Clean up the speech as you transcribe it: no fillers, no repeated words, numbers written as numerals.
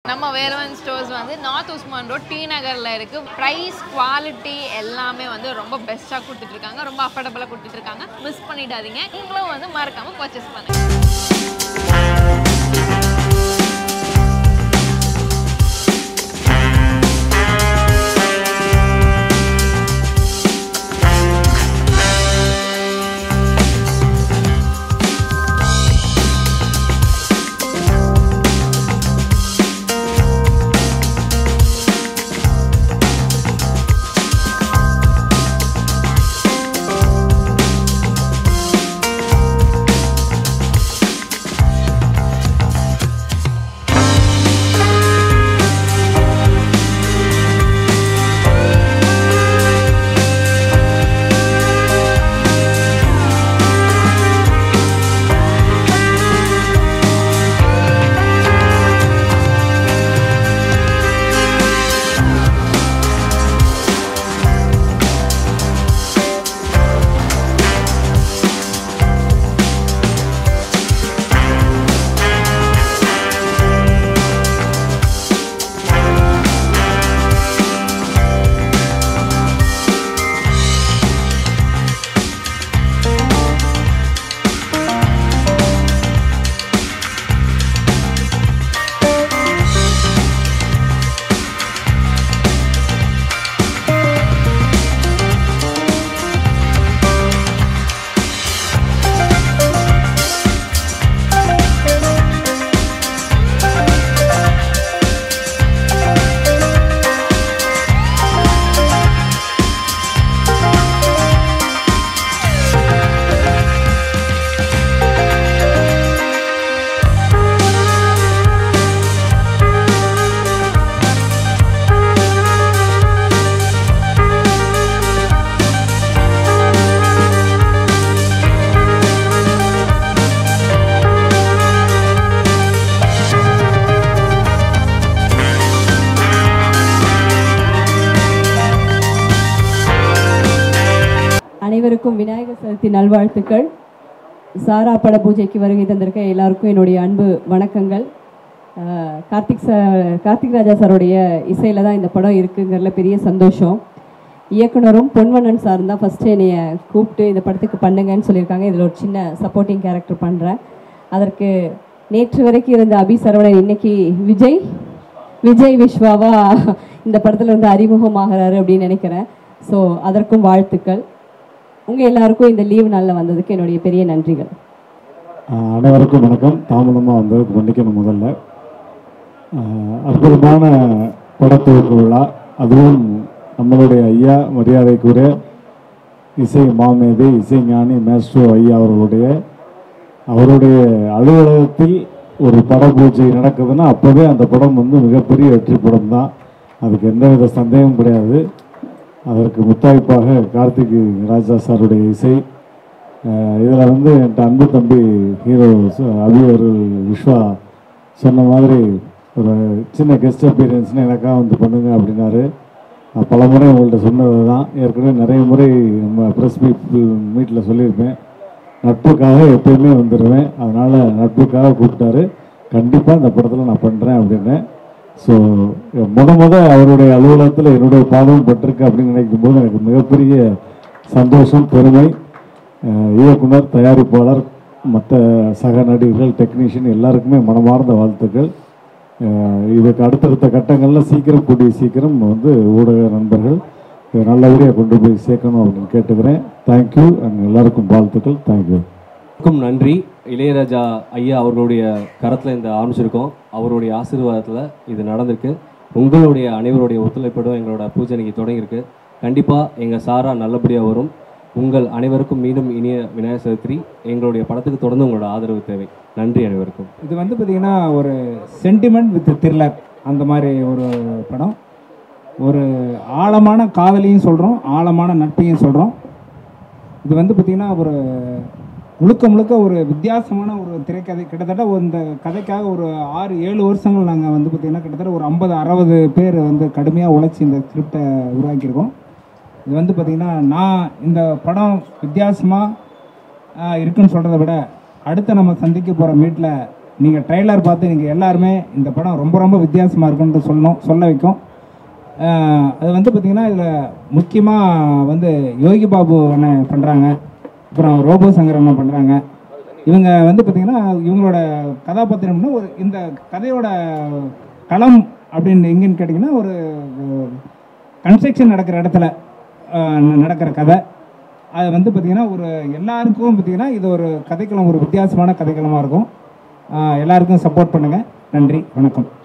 நம்ம வேலவன் ஸ்டோர்ஸ் வந்து north Usman road T நகரில் இருக்குது. ப்ரைஸ் குவாலிட்டி எல்லாமே வந்து ரொம்ப பெஸ்ட்டாக கொடுத்துட்ருக்காங்க, ரொம்ப அஃபோர்டபுளாக கொடுத்துட்ருக்காங்க. மிஸ் பண்ணிடாதீங்க. நீங்களும் வந்து மறக்காமல் பர்ச்சேஸ் பண்ணுங்கள். அனைவருக்கும் விநாயகர் சதுர்த்தி நல்வாழ்த்துக்கள். சாரா பட பூஜைக்கு வருகை தந்திருக்க எல்லாருக்கும் என்னுடைய அன்பு வணக்கங்கள். கார்த்திக் ராஜா சாருடைய இசையில் தான் இந்த படம் இருக்குங்கிறதுல பெரிய சந்தோஷம். இயக்குனரும் பொன்வண்ணன் சார் தான் ஃபஸ்ட்டு என்னைய கூப்பிட்டு இந்த படத்துக்கு பண்ணுங்கன்னு சொல்லியிருக்காங்க. இதில் ஒரு சின்ன சப்போர்ட்டிங் கேரக்டர் பண்ணுறேன். அதற்கு நேற்று வரைக்கும் இருந்த அபி சரவணன் இன்னைக்கு விஜய் விஸ்வாவா இந்த படத்தில் வந்து அறிமுகமாகிறாரு அப்படின்னு நினைக்கிறேன். ஸோ அதற்கும் வாழ்த்துக்கள். உங்கள் எல்லாருக்கும் இந்த லீவ் நாளில் வந்ததுக்கு என்னுடைய பெரிய நன்றிகள். அனைவருக்கும் வணக்கம். தாமதமாக வந்ததுக்கு மன்னிக்கணும். முதல்ல அற்புதமான படத்துவக்கு விழா, அதுவும் நம்மளுடைய ஐயா மரியாதைக்குரிய இசை மாமேதை இசைஞானி மேஸ்ட்ரோ ஐயா அவருடைய அலுவலகத்தில் ஒரு பட பூஜை நடக்குதுன்னா அப்போவே அந்த படம் வந்து மிகப்பெரிய வெற்றி படம் தான். அதுக்கு எந்தவித சந்தேகமும் கிடையாது. அதற்கு முத்தாய்ப்பாக கார்த்திக் ராஜா சாருடைய இசை. இதில் வந்து என்கிட்ட அன்பு தம்பி ஹீரோ அபி அவர்கள் விஸ்வா சொன்ன மாதிரி ஒரு சின்ன கெஸ்ட் அப்பீரியன்ஸ்னு எனக்காக வந்து பண்ணுங்க அப்படின்னாரு. பல முறை உங்கள்கிட்ட சொன்னது தான். ஏற்கனவே நிறைய முறை நம்ம ப்ரெஸ் மீட்டில் சொல்லியிருப்பேன். நட்புக்காக எப்பயுமே வந்துடுவேன், அதனால் நட்புக்காக கூப்பிட்டாரு. கண்டிப்பாக இந்த படத்தில் நான் பண்ணுறேன் அப்படின்னு. ஸோ முத அவருடைய அலுவலகத்தில் என்னுடைய பாதம் பட்டிருக்கு அப்படின்னு நினைக்கும் போது எனக்கு மிகப்பெரிய சந்தோஷம், பெருமை. இயக்குனர், தயாரிப்பாளர், மற்ற சக நடிகர்கள், டெக்னீஷியன் எல்லாருக்குமே மனமார்ந்த வாழ்த்துக்கள். இதுக்கு அடுத்தடுத்த கட்டங்களில் சீக்கிரம் வந்து ஊடக நண்பர்கள் நல்லபடியாக கொண்டு போய் சேர்க்கணும் அப்படின்னு கேட்டுக்கிறேன். தேங்க்யூ. அண்ட் எல்லாருக்கும் வாழ்த்துக்கள். தேங்க்யூ. நன்றி. இளையராஜா ஐயா அவர்களுடைய கரத்தில் இந்த ஆரம்பிச்சிருக்கோம். அவருடைய ஆசீர்வாதத்தில் இது நடந்திருக்கு. உங்களுடைய அனைவருடைய ஒத்துழைப்படும் எங்களோட பூஜை இன்னைக்கு தொடங்கியிருக்கு. கண்டிப்பாக எங்கள் சாரா நல்லபடியாக வரும். உங்கள் அனைவருக்கும் மீண்டும் இனிய விநாயகர் சதுர்த்தி. எங்களுடைய படத்துக்கு தொடர்ந்து உங்களோட ஆதரவு தேவை. நன்றி அனைவருக்கும். இது வந்து பார்த்திங்கன்னா ஒரு சென்டிமெண்ட் வித் த்ரில்லர் அந்த மாதிரி ஒரு படம். ஒரு ஆழமான காதலையும் சொல்கிறோம், ஆழமான நட்பையும் சொல்கிறோம். இது வந்து பார்த்திங்கன்னா ஒரு முழுக்க ஒரு வித்தியாசமான ஒரு திரைக்கதை. கிட்டத்தட்ட இந்த கதைக்காக ஒரு 6-7 வருஷங்கள் நாங்கள் வந்து பார்த்திங்கன்னா கிட்டத்தட்ட ஒரு 50-60 பேர் வந்து கடுமையாக உழைச்சி இந்த ஸ்கிரிப்டை உருவாக்கியிருக்கோம். இது வந்து பார்த்திங்கன்னா நான் இந்த படம் வித்தியாசமாக இருக்குன்னு சொல்கிறத விட அடுத்த நம்ம சந்திக்க போகிற மீட்டில் நீங்கள் ட்ரெய்லர் பார்த்து நீங்கள் எல்லாருமே இந்த படம் ரொம்ப ரொம்ப வித்தியாசமாக இருக்குன்னு சொல்ல வைக்கும். அது வந்து பார்த்திங்கன்னா இதில் முக்கியமாக வந்து யோகி பாபு அண்ணன் பண்ணுறாங்க, அப்புறம் ரோபோ சங்கர் அண்ணன் பண்ணுறாங்க. இவங்க வந்து பார்த்திங்கன்னா இவங்களோட கதாபாத்திரம்னா ஒரு இந்த கதையோட களம் அப்படின்னு எங்கேன்னு கேட்டிங்கன்னா ஒரு கன்ஸ்ட்ரக்ஷன் நடக்கிற இடத்துல நடக்கிற கதை. அது வந்து பார்த்திங்கன்னா ஒரு எல்லாருக்கும் பார்த்திங்கன்னா இது ஒரு கதைக்களம், ஒரு வித்தியாசமான கதைக்களமாக இருக்கும். எல்லாருக்கும் சப்போர்ட் பண்ணுங்கள். நன்றி, வணக்கம்.